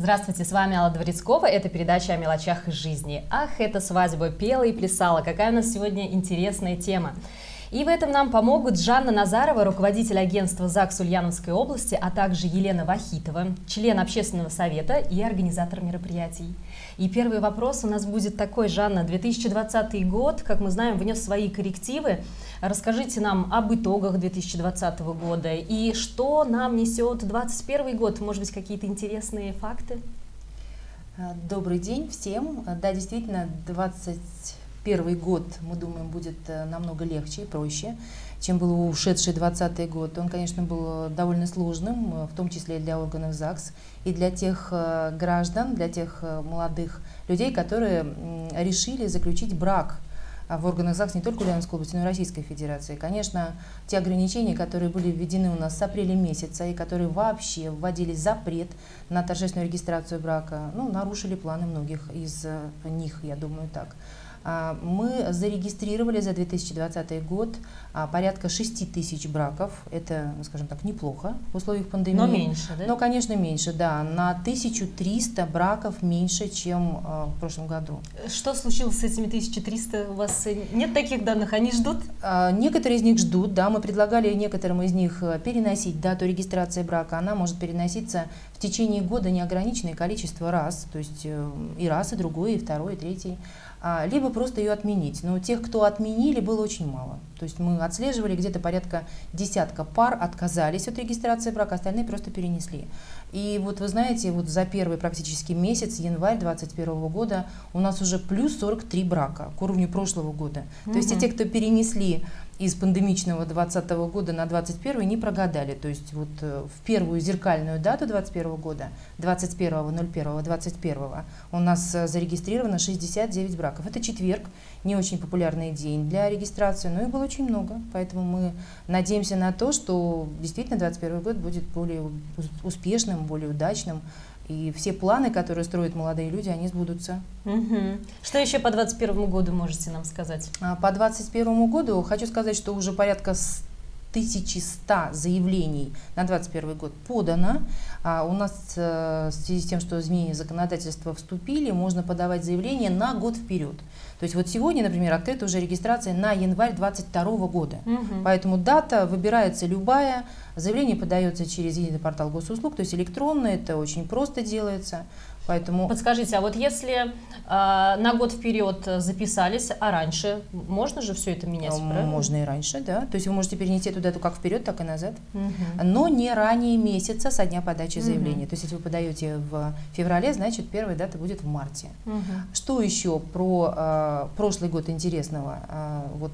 Здравствуйте, с вами Алла Дворецкова, это передача о мелочах из жизни. Ах, эта свадьба пела и плясала, какая у нас сегодня интересная тема. И в этом нам помогут Жанна Назарова, руководитель агентства ЗАГС Ульяновской области, а также Елена Вахитова, член общественного совета и организатор мероприятий. И первый вопрос у нас будет такой, Жанна, 2020 год, как мы знаем, внес свои коррективы. Расскажите нам об итогах 2020 года и что нам несет 2021 год, может быть, какие-то интересные факты? Добрый день всем. Да, действительно, 2021 год, мы думаем, будет намного легче и проще, чем был ушедший 2020 год. Он, конечно, был довольно сложным, в том числе и для органов ЗАГС, и для тех граждан, для тех молодых людей, которые решили заключить брак в органах ЗАГС не только Ульяновской области, но и Российской Федерации. Конечно, те ограничения, которые были введены у нас с апреля месяца и которые вообще вводили запрет на торжественную регистрацию брака, нарушили планы многих из них, я думаю, так. Мы зарегистрировали за 2020 год порядка 6 тысяч браков. Это, скажем так, неплохо в условиях пандемии. Но меньше, да? Но, конечно, меньше, да. На 1300 браков меньше, чем в прошлом году. Что случилось с этими 1300? У вас нет таких данных? Они ждут? Некоторые из них ждут, да. Мы предлагали некоторым из них переносить дату регистрации брака. Она может переноситься в течение года неограниченное количество раз. То есть и раз, и другой, и второй, и третий. Либо просто ее отменить. Но тех, кто отменили, было очень мало. То есть мы отслеживали, где-то порядка десятка пар отказались от регистрации брака, остальные просто перенесли. И вот вы знаете, вот за первый практически месяц, январь 2021 года, у нас уже плюс 43 брака к уровню прошлого года. То есть и те, кто перенесли из пандемичного 2020 года на 2021 не прогадали. То есть вот в первую зеркальную дату 2021 года, 21.01.21, у нас зарегистрировано 69 браков. Это четверг, не очень популярный день для регистрации, но их было очень много. Поэтому мы надеемся на то, что действительно 2021 год будет более успешным, более удачным. И все планы, которые строят молодые люди, они сбудутся. Что еще по 2021 году можете нам сказать? По 2021 году хочу сказать, что уже порядка 1100 заявлений на 2021 год подано. У нас в связи с тем, что изменения законодательства вступили, можно подавать заявление на год вперед. То есть вот сегодня, например, открыта уже регистрация на январь 2022 года. Поэтому дата выбирается любая, заявление подается через единый портал госуслуг, то есть электронно, это очень просто делается. Поэтому... Подскажите, а вот если на год вперед записались, а раньше, можно же все это менять, правильно? Можно и раньше, да. То есть вы можете перенести эту дату как вперед, так и назад. Но не ранее месяца со дня подачи заявления. То есть если вы подаете в феврале, значит первая дата будет в марте. Что еще про прошлый год интересного? Вот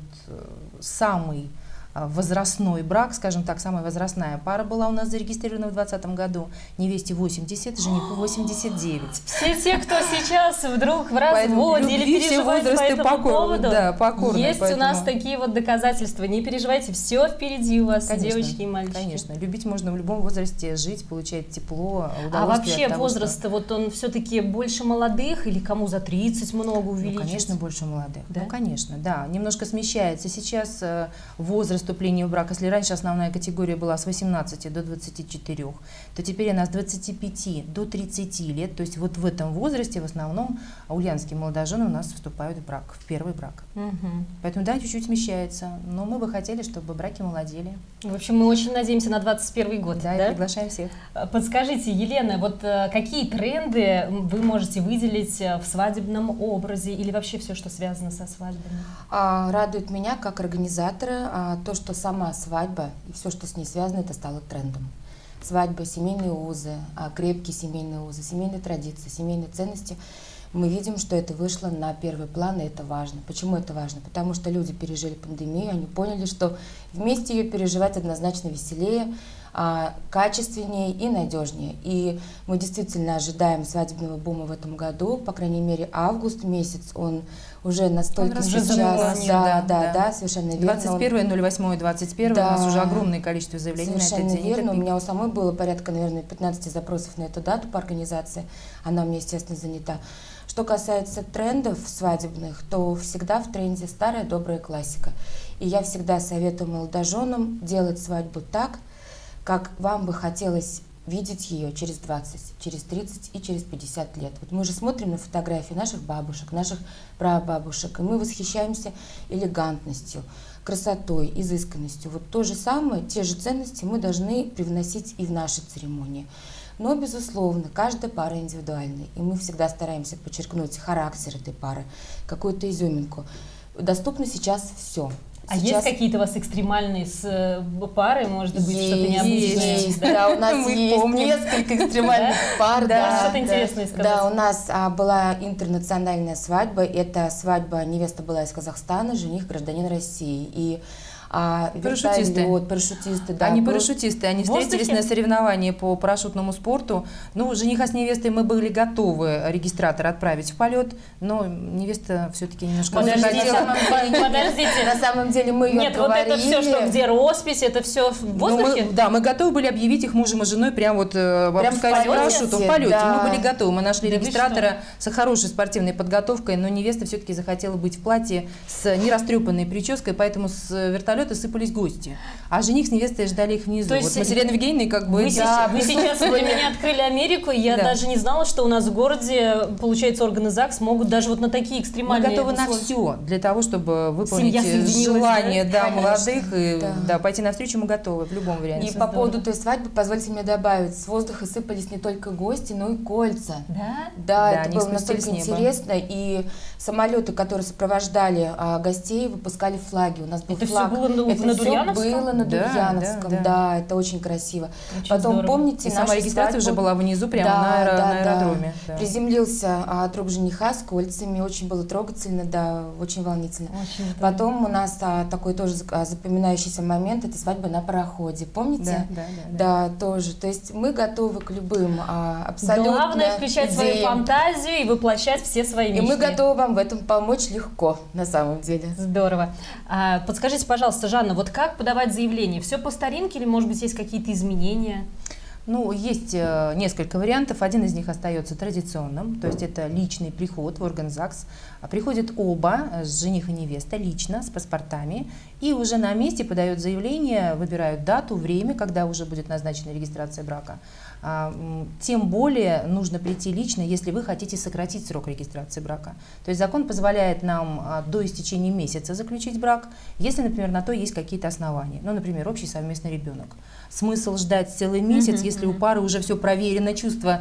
самый возрастной брак, скажем так, самая возрастная пара была у нас зарегистрирована в 2020 году. Невесте 80, жениху 89. Все те, кто сейчас вдруг в разводе или переживает по этому поводу, есть у нас такие вот доказательства. Не переживайте, все впереди у вас, девочки и мальчики. Конечно, любить можно в любом возрасте, жить, получать тепло, удовольствие. А вообще возраст, вот он все-таки больше молодых или кому за 30 много увеличится? Ну, конечно, больше молодых. Да? Ну, конечно, да. Немножко смещается сейчас возраст вступления в брак. Если раньше основная категория была с 18 до 24, то теперь она с 25 до 30 лет. То есть вот в этом возрасте в основном ульяновские молодожены у нас вступают в брак, в первый брак. Поэтому да, чуть-чуть смещается. Но мы бы хотели, чтобы браки молодели. В общем, мы очень надеемся на 2021 год. Да, и приглашаем всех. Подскажите, Елена, вот какие тренды вы можете выделить в свадебном образе или вообще все, что связано со свадьбами? Радует меня как организатора то, что сама свадьба и все, что с ней связано, это стало трендом. Свадьба, семейные узы, крепкие семейные узы, семейные традиции, семейные ценности. Мы видим, что это вышло на первый план, и это важно. Почему это важно? Потому что люди пережили пандемию, они поняли, что вместе ее переживать однозначно веселее, качественнее и надежнее. И мы действительно ожидаем свадебного бума в этом году, по крайней мере, август месяц, он уже настолько сейчас, да, совершенно верно. 21.08.21 у нас уже огромное количество заявлений на этот день. Совершенно верно, у меня у самой было порядка, наверное, 15 запросов на эту дату по организации, она у меня, естественно, занята. Что касается трендов свадебных, то всегда в тренде старая добрая классика. И я всегда советую молодоженам делать свадьбу так, как вам бы хотелось видеть ее через 20, через 30 и через 50 лет. Вот мы же смотрим на фотографии наших бабушек, наших прабабушек, и мы восхищаемся элегантностью, красотой, изысканностью. Вот то же самое, те же ценности мы должны привносить и в наши церемонии. Но, безусловно, каждая пара индивидуальна, и мы всегда стараемся подчеркнуть характер этой пары, какую-то изюминку. Доступно сейчас все. А есть какие-то у вас экстремальные пары, может быть, что-то необычное? Есть, да, у нас есть несколько экстремальных пар. Да, что-то интересное сказать. Да, у нас была интернациональная свадьба. Это свадьба, невеста была из Казахстана, жених гражданин России. И парашютисты, да. Они парашютисты, они встретились на соревновании по парашютному спорту. Ну, жениха с невестой мы были готовы регистратора отправить в полет, но невеста все-таки немножко захотела. Подождите. На самом деле мы ее отговорили. Нет, вот это все, что где роспись, это все в воздухе? Да, мы готовы были объявить их мужем и женой прям вот опускаясь в парашюту в полете. Да. Мы были готовы, мы нашли регистратора с хорошей спортивной подготовкой, но невеста все-таки захотела быть в платье с нерастрепанной прической, поэтому с вертолета сыпались гости, а жених с невестой ждали их внизу. Вот мы с Еленой Евгеньевной как бы... Вы сейчас для меня открыли Америку, я даже не знала, что у нас в городе, получается, органы ЗАГС могут даже вот на такие экстремальные Мы готовы на все для того, чтобы выполнить желание молодых и пойти навстречу, мы готовы в любом варианте. И по поводу той свадьбы, позвольте мне добавить, с воздуха сыпались не только гости, но и кольца. Да? Да, это было настолько интересно, и самолеты, которые сопровождали гостей, выпускали флаги. У нас был флаг. Это на Дурьяновском? Было на Дурьяновском, да, это очень красиво. Очень Потом, здорово. помните, сама регистрация уже была внизу, прямо на аэродроме. Да. Приземлился друг жениха с кольцами, очень было трогательно, да, очень волнительно. Потом у нас такой тоже запоминающийся момент, это свадьба на пароходе, помните? Да, тоже. То есть мы готовы к любым абсолютно Главное включать свою фантазию и воплощать все свои мечты. И мы готовы вам в этом помочь легко, на самом деле. Здорово. Подскажите, пожалуйста, Жанна, вот как подавать заявление? Все по старинке или, может быть, есть какие-то изменения? Ну, есть несколько вариантов. Один из них остается традиционным, то есть это личный приход в орган ЗАГС. Приходят оба, жених и невеста, лично, с паспортами, и уже на месте подают заявление, выбирают дату, время, когда уже будет назначена регистрация брака. Тем более нужно прийти лично, если вы хотите сократить срок регистрации брака. То есть закон позволяет нам до истечения месяца заключить брак, если, например, на то есть какие-то основания. Ну, например, общий совместный ребенок. Смысл ждать целый месяц, если у пары уже все проверено, чувства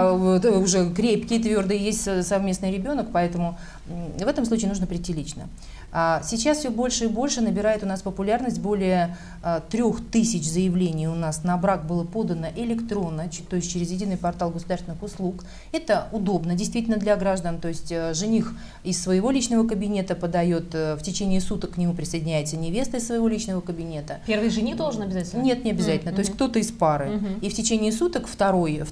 уже крепкие, твердые, есть совместный ребенок, поэтому в этом случае нужно прийти лично. Сейчас все больше и больше набирает у нас популярность, более 3000 заявлений у нас на брак было подано электронно, то есть через единый портал государственных услуг. Это удобно действительно для граждан, то есть жених из своего личного кабинета подает, в течение суток к нему присоединяется невеста из своего личного кабинета. Первый жених должен обязательно? Нет, не обязательно, то есть кто-то из пары. И в течение суток вторая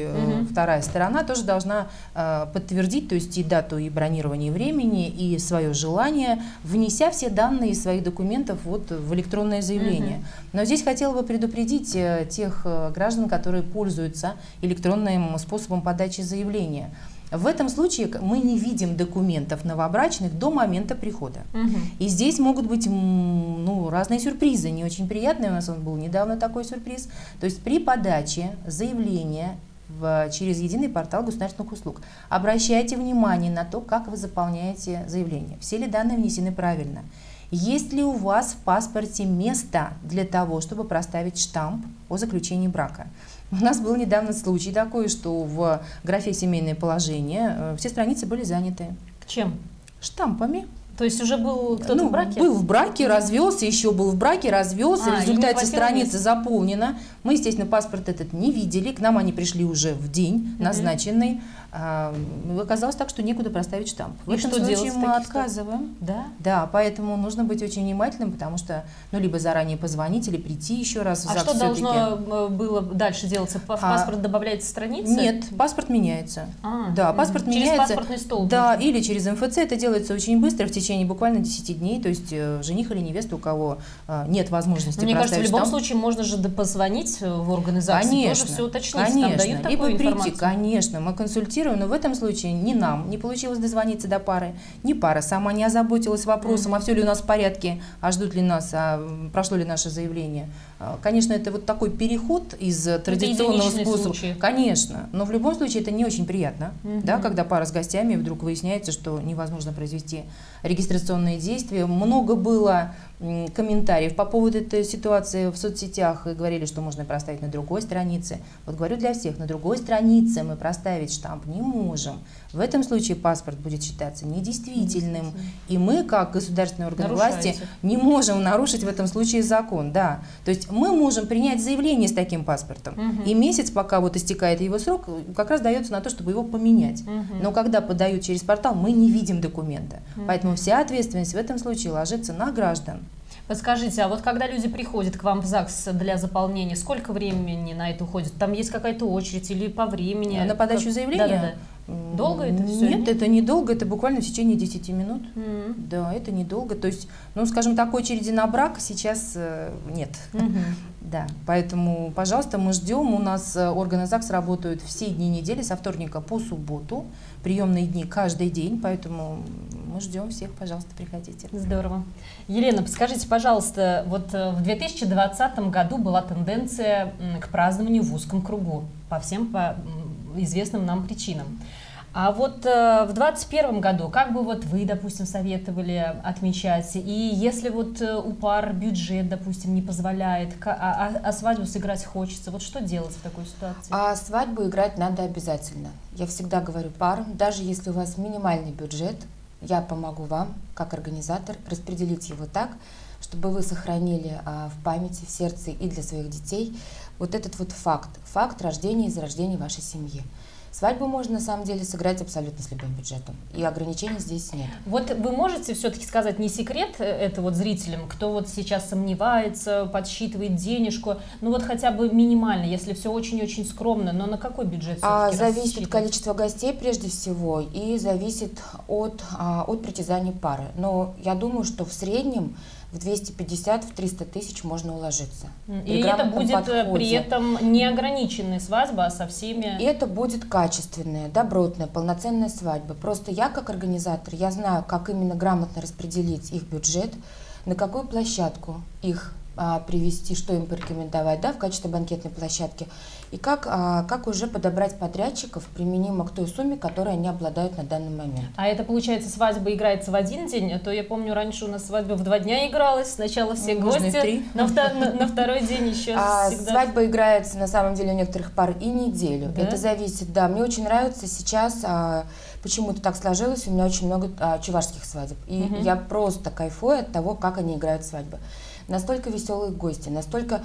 сторона тоже должна подтвердить, то есть и дату, и бронирование времени, и свое желание, внеся все данные из своих документов вот в электронное заявление. Но здесь хотела бы предупредить тех граждан, которые пользуются электронным способом подачи заявления. В этом случае мы не видим документов новобрачных до момента прихода. И здесь могут быть разные сюрпризы, не очень приятные. У нас был недавно такой сюрприз. То есть при подаче заявления через единый портал государственных услуг обращайте внимание на то, как вы заполняете заявление. Все ли данные внесены правильно? Есть ли у вас в паспорте место для того, чтобы проставить штамп о заключении брака? У нас был недавно случай такой, что в графе «Семейное положение» все страницы были заняты. Чем? Штампами. То есть уже был кто-то в браке? Был в браке, развелся, еще был в браке, развелся. В результате страница заполнена. Мы, естественно, паспорт этот не видели. К нам они пришли уже в день назначенный. Оказалось так, что некуда проставить штамп. В этом случае мы отказываем. Да? Да, поэтому нужно быть очень внимательным, потому что либо заранее позвонить или прийти еще раз в ЗАГС. Что должно было дальше делаться? В паспорт добавляется страница? Нет, паспорт меняется. Да, паспорт меняется. Через паспортный стол? Да, или через МФЦ. Это делается очень быстро, в течение буквально 10 дней. То есть жених или невеста, у кого нет возможности мне проставить кажется, в любом штамп. случае можно же позвонить в органы ЗАГСа и тоже все уточнить. Конечно, там дают либо такую прийти, информацию. конечно, мы консультируем, но в этом случае ни нам не получилось дозвониться до пары, ни пара сама не озаботилась вопросом, а все ли у нас в порядке, а ждут ли нас, прошло ли наше заявление. Конечно, это вот такой переход из традиционного способа. Случай. Конечно, но в любом случае это не очень приятно, да, когда пара с гостями, вдруг выясняется, что невозможно произвести регистрационные действия. Много было комментариев по поводу этой ситуации в соцсетях, и говорили, что можно проставить на другой странице. Вот говорю для всех, на другой странице мы проставить штамп не можем. В этом случае паспорт будет считаться недействительным, и мы, как государственный орган власти, не можем нарушить в этом случае закон. Да. То есть мы можем принять заявление с таким паспортом, и месяц, пока вот истекает его срок, как раз дается на то, чтобы его поменять. Но когда подают через портал, мы не видим документа. Поэтому вся ответственность в этом случае ложится на граждан. Подскажите, а вот когда люди приходят к вам в ЗАГС для заполнения, сколько времени на это уходит? Там есть какая-то очередь или по времени? На подачу заявления? Да. Долго это все? Нет, это недолго, это буквально в течение 10 минут. Да, это недолго. То есть, ну, скажем, такой очереди на брак сейчас нет. Да, поэтому, пожалуйста, мы ждем. У нас органы ЗАГС работают все дни недели, со вторника по субботу. Приемные дни каждый день, поэтому мы ждем всех, пожалуйста, приходите. Здорово. Елена, подскажите, пожалуйста, вот в 2020 году была тенденция к празднованию в узком кругу по всем известным нам причинам. А вот в 2021 году, как бы вот вы, допустим, советовали отмечать, и если вот у пар бюджет, допустим, не позволяет, а свадьбу сыграть хочется, вот что делать в такой ситуации? А свадьбу играть надо обязательно. Я всегда говорю парам, даже если у вас минимальный бюджет, я помогу вам, как организатор, распределить его так, чтобы вы сохранили в памяти, в сердце и для своих детей вот этот вот факт рождения и зарождения вашей семьи. Свадьбу можно на самом деле сыграть абсолютно с любым бюджетом, и ограничений здесь нет. Вот вы можете все-таки сказать, не секрет это вот зрителям, кто вот сейчас сомневается, подсчитывает денежку, ну вот хотя бы минимально, если все очень-очень скромно, но на какой бюджет все-таки зависит от количества гостей прежде всего, и зависит от притязаний пары. Но я думаю, что в среднем в 250-300 тысяч можно уложиться. И это будет при этом не ограниченная свадьба, а со всеми... И это будет качественная, добротная, полноценная свадьба. Просто я как организатор, я знаю, как именно грамотно распределить их бюджет, на какую площадку их привести, что им порекомендовать, да, в качестве банкетной площадки, и как уже подобрать подрядчиков применимо к той сумме, которой они обладают на данный момент. А это, получается, свадьба играется в один день, а то я помню, раньше у нас свадьба в 2 дня игралась, сначала все гости, на второй день еще всегда... Свадьба играется, на самом деле, у некоторых пар и неделю. Да? Это зависит, да. Мне очень нравится сейчас, почему-то так сложилось, у меня очень много чувашских свадеб, и я просто кайфую от того, как они играют свадьбы. Настолько веселые гости, настолько,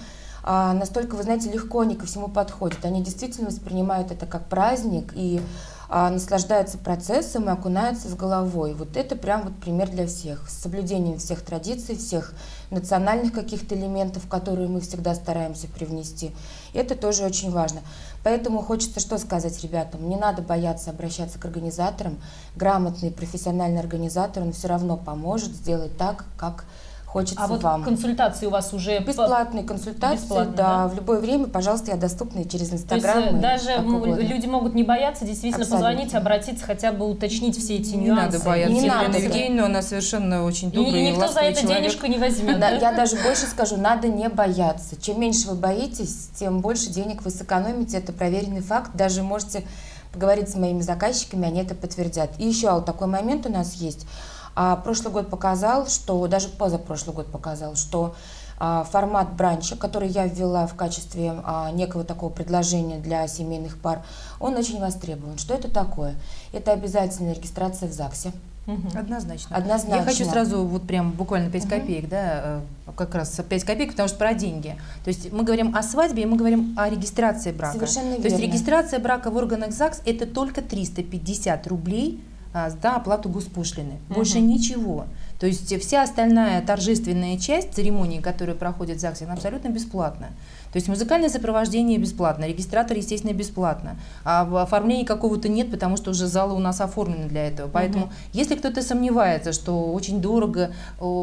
вы знаете, легко они ко всему подходят. Они действительно воспринимают это как праздник и наслаждаются процессом и окунаются с головой. Вот это прям вот пример для всех. С соблюдением всех традиций, всех национальных каких-то элементов, которые мы всегда стараемся привнести. Это тоже очень важно. Поэтому хочется что сказать ребятам. Не надо бояться обращаться к организаторам. Грамотный профессиональный организатор, он все равно поможет сделать так, как хочется вот вам. Консультации у вас уже... Бесплатные консультации, да, в любое время, пожалуйста, я доступна через Инстаграм. То есть даже люди могут не бояться действительно позвонить, обратиться, хотя бы уточнить все эти нюансы. Не надо бояться. Елена Евгеньевна, она совершенно очень добрый и никто за это денежку не возьмет. Да, я даже больше скажу, надо не бояться. Чем меньше вы боитесь, тем больше денег вы сэкономите. Это проверенный факт. Даже можете поговорить с моими заказчиками, они это подтвердят. И еще вот такой момент у нас есть. Прошлый год показал, что, даже позапрошлый год показал, что формат бранча, который я ввела в качестве некого такого предложения для семейных пар, он очень востребован. Что это такое? Это обязательная регистрация в ЗАГСе. Однозначно. Однозначно. Я хочу сразу вот прям буквально 5 копеек, да, как раз 5 копеек, потому что про деньги. То есть мы говорим о свадьбе, и мы говорим о регистрации брака. Совершенно верно. То есть регистрация брака в органах ЗАГС – это только 350 рублей за оплату госпошлины. Больше ничего. То есть вся остальная торжественная часть церемонии, которая проходит в ЗАГСе, она абсолютно бесплатна. То есть музыкальное сопровождение бесплатно, регистратор, естественно, бесплатно. А оформления какого-то нет, потому что уже залы у нас оформлены для этого. Поэтому, если кто-то сомневается, что очень дорого,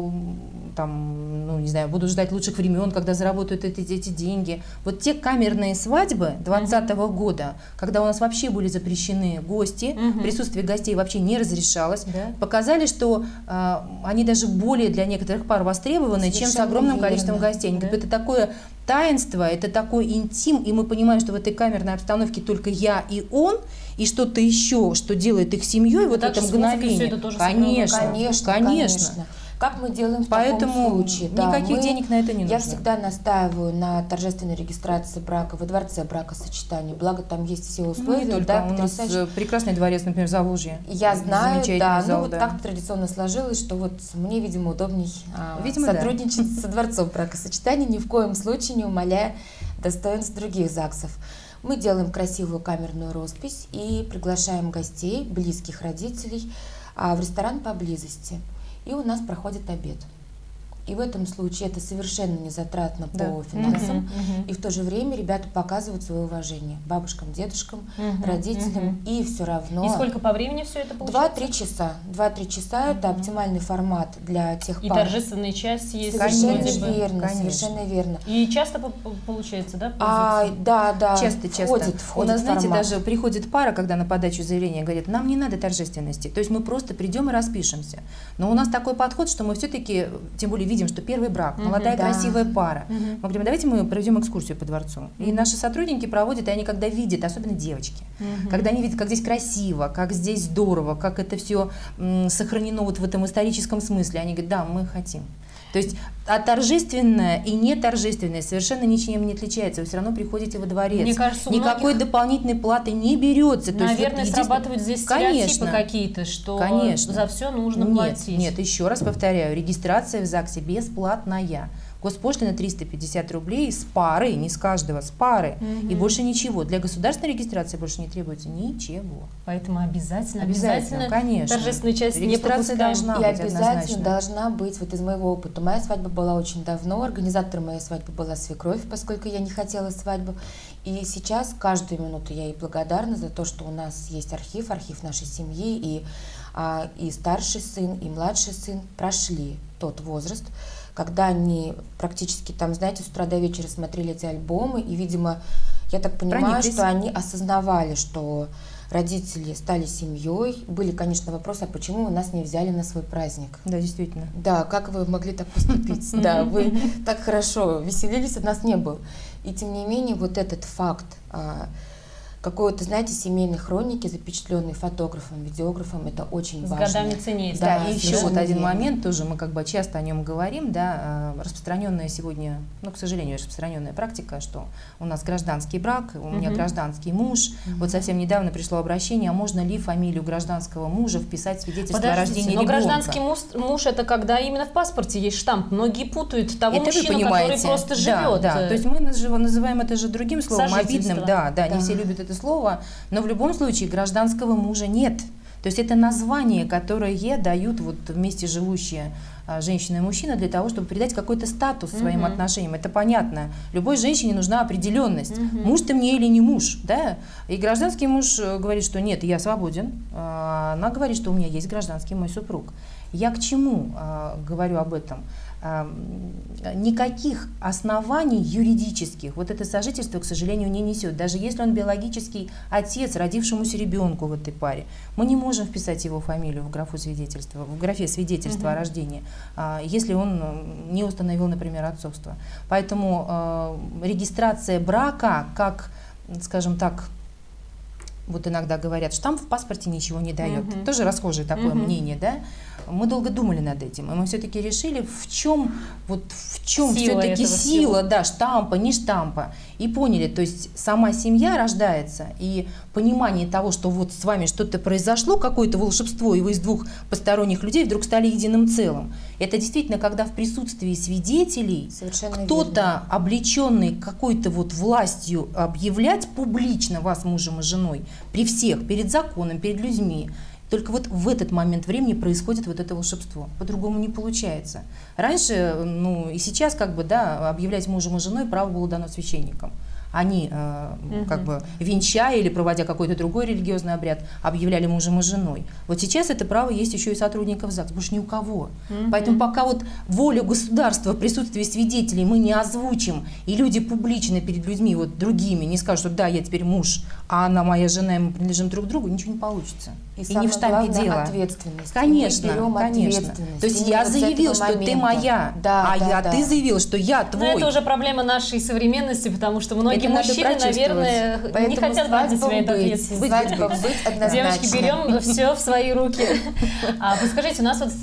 там, ну, не знаю, будут ждать лучших времен, когда заработают эти деньги. Вот те камерные свадьбы 2020 года, когда у нас вообще были запрещены гости, присутствие гостей вообще не разрешалось, показали, что они даже более для некоторых пар востребованы, чем с огромным количеством гостей. Это такое таинство, это такой интим, и мы понимаем, что в этой камерной обстановке только я и он, и что-то еще, что делает их семьей, вот это мгновение. Конечно. Как мы делаем в Поэтому таком случае? Никаких денег на это не нужно. Я всегда настаиваю на торжественной регистрации брака во дворце бракосочетания, благо там есть все условия. Не только, да, у нас прекрасный дворец, например, Заволжье. Я знаю, да, зал, вот так традиционно сложилось, что вот мне, видимо, удобней сотрудничать со дворцом бракосочетания, ни в коем случае не умаляя достоинств других ЗАГСов. Мы делаем красивую камерную роспись и приглашаем гостей, близких родителей в ресторан поблизости. И у нас проходит обед. И в этом случае это совершенно не затратно по финансам. И в то же время ребята показывают свое уважение бабушкам, дедушкам, родителям. И все равно... И сколько по времени все это получается? 2-3 часа. 2-3 часа это оптимальный формат для тех пар. И торжественная часть есть. Совершенно верно, совершенно верно. И часто получается, да? Да. Часто. У нас, знаете, даже приходит пара, когда на подачу заявления говорит, нам не надо торжественности. То есть мы просто придем и распишемся. Но у нас такой подход, что мы все-таки, тем более видим, что первый брак, молодая красивая пара. Мы говорим, давайте мы проведем экскурсию по дворцу. И наши сотрудники проводят, и они когда видят, особенно девочки, когда они видят, как здесь красиво, как здесь здорово, как это все сохранено вот в этом историческом смысле, они говорят, да, мы хотим. То есть торжественное и неторжественное совершенно ничем не отличается. Вы все равно приходите во дворец. Мне кажется, никакой дополнительной платы не берется. Наверное, вот срабатывают здесь стереотипы какие-то, что за все нужно платить. Нет, еще раз повторяю, регистрация в ЗАГСе бесплатная. Госпошлина 350 рублей с пары, не с каждого, с пары. И больше ничего. Для государственной регистрации больше не требуется ничего. Поэтому обязательно, конечно. Торжественную часть регистрация не должна быть. И обязательно должна быть, вот из моего опыта, моя свадьба была очень давно, организатором моей свадьбы была свекровь, поскольку я не хотела свадьбу. И сейчас каждую минуту я ей благодарна за то, что у нас есть архив нашей семьи, и старший сын, и младший сын прошли тот возраст, когда они практически там, знаете, с утра до вечера смотрели эти альбомы, и, видимо, я так понимаю, что они осознавали, что родители стали семьей. Были, конечно, вопросы, а почему вы нас не взяли на свой праздник? Да, действительно. Да, как вы могли так поступить? Да, вы так хорошо веселились, а нас не было. И тем не менее, вот этот факт какой-то, знаете, семейной хроники, запечатленной фотографом, видеографом, это очень важно. С годами ценится. Да, и еще вот один момент, тоже мы как бы часто о нем говорим, да, распространенная сегодня, ну, к сожалению, распространенная практика, что у нас гражданский брак, у меня гражданский муж. Вот совсем недавно пришло обращение, а можно ли фамилию гражданского мужа вписать в свидетельство о рождении ребенка? Но гражданский муж это когда именно в паспорте есть штамп. Многие путают того мужчину, который просто живет. Да. То есть мы называем это же другим словом, обидным. Да, не все любят это слово, но в любом случае гражданского мужа нет. То есть это название, которое дают вот вместе живущие женщина и мужчина для того, чтобы придать какой-то статус своим отношениям. Это понятно. Любой женщине нужна определенность. Муж ты мне или не муж, да? И гражданский муж говорит, что нет, я свободен. Она говорит, что у меня есть гражданский мой супруг. Я к чему говорю об этом? Никаких оснований юридических вот это сожительство, к сожалению, не несет. Даже если он биологический отец родившемуся ребенку в этой паре, мы не можем вписать его фамилию в графу свидетельства, в графе свидетельства о рождении, если он не установил, например, отцовство. Поэтому регистрация брака, как, скажем так, вот иногда говорят, штамп в паспорте ничего не дает. Тоже расхожее такое мнение, да? Мы долго думали над этим, и мы все-таки решили, в чем все-таки сила, штампа, не штампа. И поняли, то есть сама семья рождается, и понимание того, что вот с вами что-то произошло, какое-то волшебство, и вы из двух посторонних людей вдруг стали единым целым. Это действительно, когда в присутствии свидетелей кто-то, облеченный какой-то вот властью, объявлять публично вас мужем и женой, при всех, перед законом, перед людьми, только вот в этот момент времени происходит вот это волшебство. По-другому не получается. Раньше, и сейчас объявлять мужем и женой право было дано священникам. Они как бы венчая или проводя какой-то другой религиозный обряд, объявляли мужем и женой. Вот сейчас это право есть еще и сотрудников ЗАГС, больше ни у кого. Поэтому пока вот волю государства в присутствии свидетелей мы не озвучим, и люди публично перед людьми вот другими не скажут, что да, я теперь муж, а она моя жена, и мы принадлежим друг другу, ничего не получится. И не в штампе главное, дело. Ответственность. Конечно, Мы берем конечно. ответственность. То есть Именно я вот с заявил, этого что ты момента. моя, да, ты заявил, что я Но твой. это уже проблема нашей современности, потому что многие Это надо мужчины, прочувствовать. наверное, не Поэтому хотят брать на себя эту быть, ответственность. свадьбам быть однозначно. Девочки, берем все в свои руки. Подскажите, у нас вот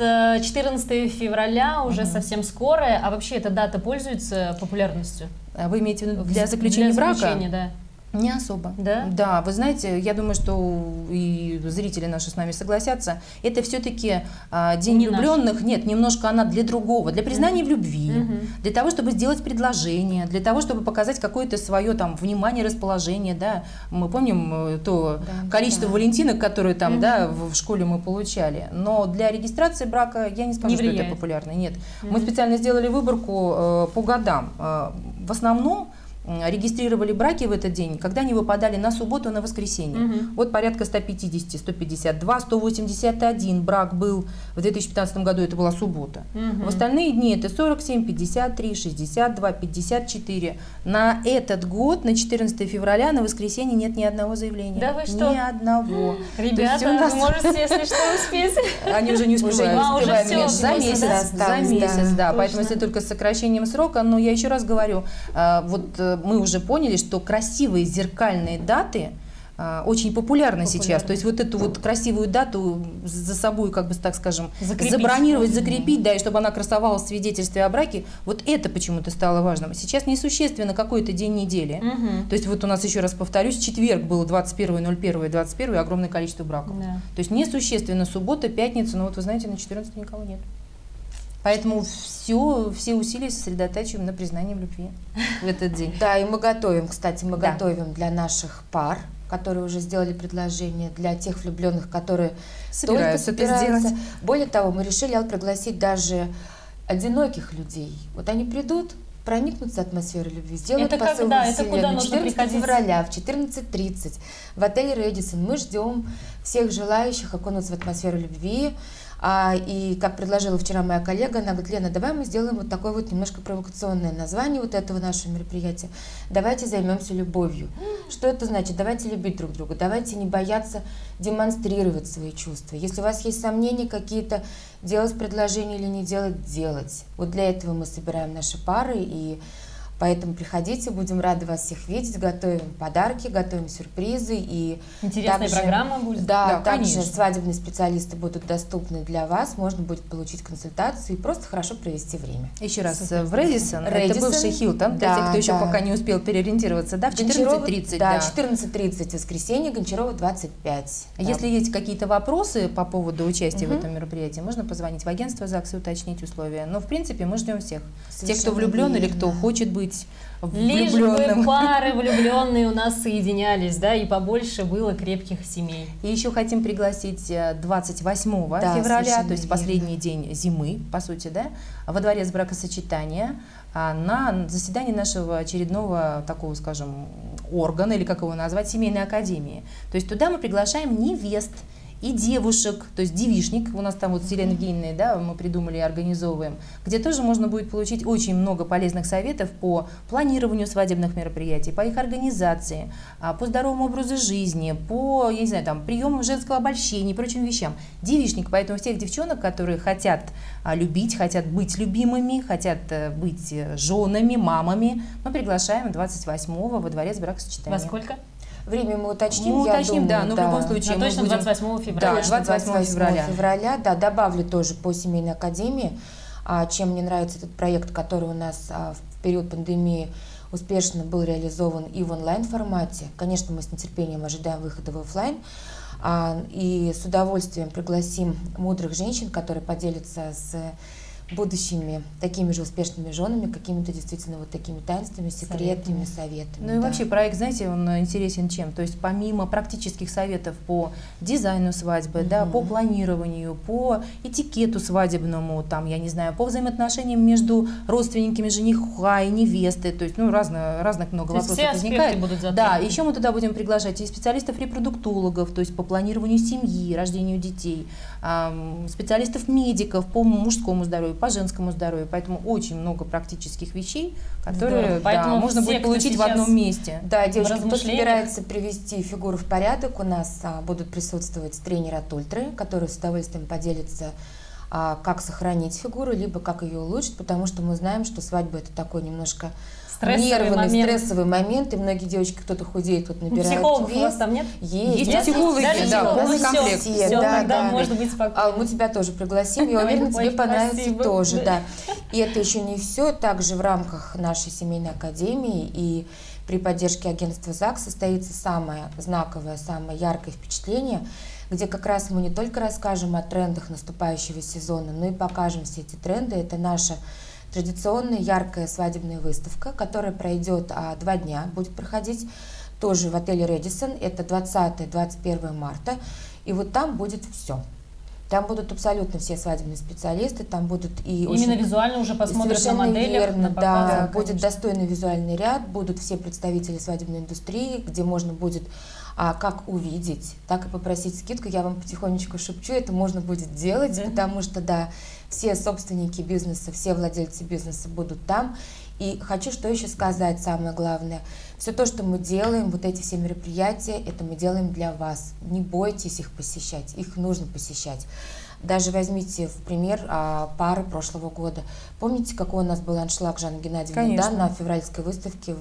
14 февраля уже совсем скоро, а вообще эта дата пользуется популярностью? Вы имеете в виду для заключения брака? Да. Не особо. Да? Да, вы знаете, я думаю, что и зрители наши с нами согласятся, это все-таки День Не влюбленных, нет, немножко она для другого, для признания в любви, для того, чтобы сделать предложение, для того, чтобы показать какое-то свое там внимание, расположение, да. Мы помним то количество валентинок, которые там, да, в школе мы получали, но для регистрации брака я не скажу, что это популярно, нет. Мы специально сделали выборку по годам. В основном регистрировали браки в этот день, когда они выпадали на субботу и на воскресенье. Вот порядка 150, 152, 181 брак был в 2015 году, это была суббота. В остальные дни это 47, 53, 62, 54. На этот год, на 14 февраля, на воскресенье нет ни одного заявления. Да вы что? Ни одного. Ребята, вы можете, если что, успеть. Они уже не успевают. За месяц, да. Поэтому если только с сокращением срока, но я еще раз говорю, вот мы уже поняли, что красивые зеркальные даты очень популярны сейчас. То есть вот эту вот красивую дату за собой, как бы так скажем, забронировать, закрепить, да, и чтобы она красовалась в свидетельстве о браке, вот это почему-то стало важным. Сейчас несущественно какой-то день недели. То есть вот у нас, еще раз повторюсь, четверг был 21.01.21, огромное количество браков. То есть несущественно суббота, пятница, но вот вы знаете, на 14 никого нет. Поэтому все усилия сосредотачиваем на признании в любви в этот день. Да, и мы готовим, кстати, готовим для наших пар, которые уже сделали предложение, для тех влюбленных, которые собираются это сделать. Более того, мы решили пригласить даже одиноких людей. Вот они придут, проникнутся атмосферой любви, сделают посыл во Вселенную. 14 февраля в 14:30 в отеле «Рэдисон» мы ждем всех желающих окунуться в атмосферу любви. И как предложила вчера моя коллега, она говорит: Лена, давай мы сделаем вот такое вот немножко провокационное название вот этого нашего мероприятия. Давайте займемся любовью. Что это значит? Давайте любить друг друга, давайте не бояться демонстрировать свои чувства. Если у вас есть сомнения какие-то, делать предложение или не делать, делать. Вот для этого мы собираем наши пары, и поэтому приходите, будем рады вас всех видеть, готовим подарки, готовим сюрпризы. И интересная программа будет. Да, также свадебные специалисты будут доступны для вас, можно будет получить консультацию и просто хорошо провести время. Еще раз, в Рэдисон, это бывший Хилтон, для тех, кто еще пока не успел переориентироваться, да, в 14:30. Да, 14:30 воскресенье, Гончарова 25. Если есть какие-то вопросы по поводу участия в этом мероприятии, можно позвонить в агентство ЗАГС и уточнить условия. Но в принципе мы ждем всех. Тех, кто влюблен или кто хочет быть влюбленным. Лишь бы пары влюбленные у нас соединялись, да, и побольше было крепких семей. И еще хотим пригласить 28 февраля, то есть последний день зимы, по сути, да, во дворец бракосочетания, на заседание нашего очередного такого, скажем, органа, или как его назвать, семейной академии. То есть туда мы приглашаем невест и девушек, то есть девичник, у нас там вот с Еленой Евгеньевной, да, мы придумали и организовываем, где тоже можно будет получить очень много полезных советов по планированию свадебных мероприятий, по их организации, по здоровому образу жизни, по, я не знаю, там, приемам женского обольщения и прочим вещам. Девичник, поэтому всех девчонок, которые хотят любить, хотят быть любимыми, хотят быть женами, мамами, мы приглашаем 28-го во дворец бракосочетания. Во сколько? Время мы уточним, думаю, да, но в любом случае точно мы будем... 28 февраля. Да, 28 февраля, да, добавлю тоже по семейной академии, чем мне нравится этот проект, который у нас в период пандемии успешно был реализован и в онлайн-формате. Конечно, мы с нетерпением ожидаем выхода в офлайн, и с удовольствием пригласим мудрых женщин, которые поделятся с будущими такими же успешными женами, какими-то действительно вот такими таинственными, секретными советами. Ну и вообще проект, знаете, он интересен чем? То есть помимо практических советов по дизайну свадьбы, да, по планированию, по этикету свадебному, там, я не знаю, по взаимоотношениям между родственниками жениха и невесты, то есть, ну, разных много вопросов возникает. Да, еще мы туда будем приглашать и специалистов-репродуктологов, то есть по планированию семьи, рождению детей, специалистов-медиков по мужскому здоровью, здоровью, по женскому здоровью. Поэтому очень много практических вещей, которые можно все, будет получить в одном месте. Да, девушки, кто собирается привести фигуру в порядок, у нас будут присутствовать тренеры от Ультры, которые с удовольствием поделятся, как сохранить фигуру, либо как ее улучшить, потому что мы знаем, что свадьба — это такой немножко нервный, стрессовый момент, и многие девочки, кто-то худеет, кто-то набирает вес. Психологов у вас там нет? Есть психологи, да, полный комплект. Все, тогда можно быть спокойным. Мы тебя тоже пригласим, я уверена, тебе понравится тоже, да. И это еще не все, также в рамках нашей семейной академии и при поддержке агентства ЗАГС состоится самое знаковое, самое яркое впечатление, где как раз мы не только расскажем о трендах наступающего сезона, но и покажем все эти тренды. Это наша традиционная яркая свадебная выставка, которая пройдет 2 дня, будет проходить тоже в отеле Рэдисон. Это 20-21 марта. И вот там будет все. Там будут абсолютно все свадебные специалисты, там будут и именно очень визуально уже посмотрят на моделях, верно, на показах, да, будет достойный визуальный ряд, будут все представители свадебной индустрии, где можно будет как увидеть, так и попросить скидку. Я вам потихонечку шепчу, это можно будет делать, потому что, да, все собственники бизнеса, все владельцы бизнеса будут там. И хочу что еще сказать, самое главное, все то, что мы делаем, вот эти все мероприятия, это мы делаем для вас. Не бойтесь их посещать, их нужно посещать. Даже возьмите в пример пары прошлого года. Помните, какой у нас был аншлаг Жанны Геннадьевны, да, на февральской выставке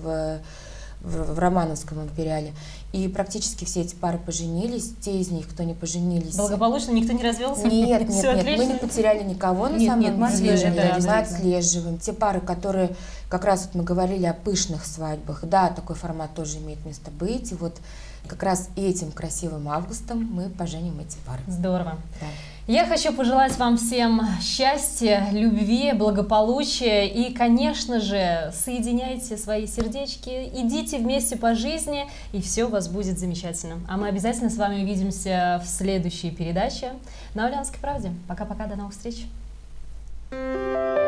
в Романовском империале. И практически все эти пары поженились. Те из них, кто не поженились... Благополучно никто не развелся? Нет, мы не потеряли никого на самом деле. Мы отслеживаем. Те пары, которые, как раз вот мы говорили о пышных свадьбах, да, такой формат тоже имеет место быть. И вот как раз этим красивым августом мы поженим эти пары. Здорово. Да. Я хочу пожелать вам всем счастья, любви, благополучия и, конечно же, соединяйте свои сердечки, идите вместе по жизни, и все у вас будет замечательно. А мы обязательно с вами увидимся в следующей передаче на Ульяновской правде. Пока-пока, до новых встреч!